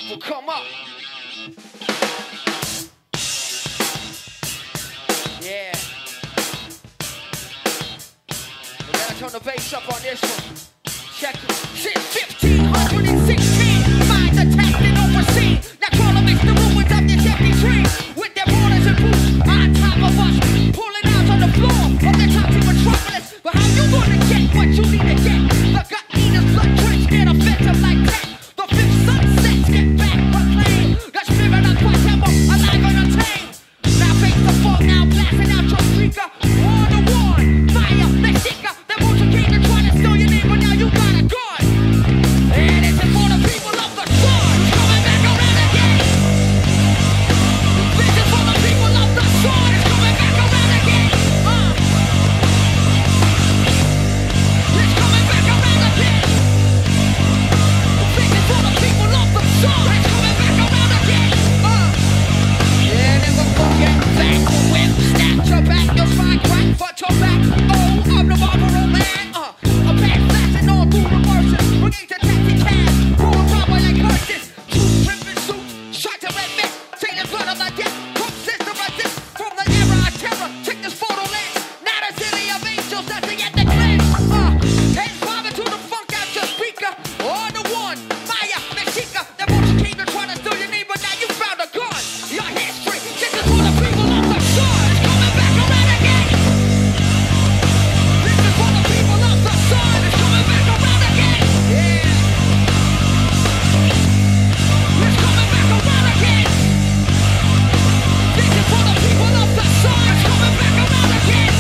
people come up. Yeah. We gotta turn the bass up on this one. Check it. Since 1516, mind attacked and overseen. Now crawl amidst the ruins of this empty dream. With their borders and boots on top of us. Pulling out on the floor of the toxic metropolis. But how you gonna get what you need to get? The gut eaters, blood drenched and offensive like that. The fifth sunsets get back proclaimed. The spirit of Guatemala alive and untamed. Now face the fall, now blasting out your speaker. War to war, fire, Mexica. That motion came to try to steal your name, but now you got a gun. And it's for the people of the sun. Coming back around again. This is for the people of the sun. It's coming back around again. It's coming back around again. This is for the people of the sun. It's coming back around again. Yeah, never forget that. When snap your back, your spine crack, but your back. Oh, I'm the Marlboro man. A bad flashing all through reverses. Bringing the taxi cab, pulling rubber like hearses. Two ripping suits, shot to red mist. Taking blood of the death. From system resist from the era of terror. Check this photo lens. Not a city of angels dancing at the cleanse. Hands bobbing to the funk out your speaker. On the one, Maya, Mexica. That motion came to try to steal your name, but now you found a gun. Your history, this is for the people of the sun. It's coming back around again. This is for the people of the sun. It's coming back around again. Yeah. It's coming back around again. This is for the people of the sun. It's coming back around again.